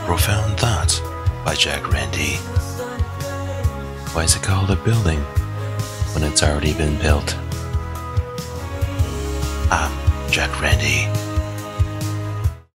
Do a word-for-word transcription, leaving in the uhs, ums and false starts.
Profound Thoughts by Jack Randy. Why is it called a building when it's already been built? I'm Jack Randy.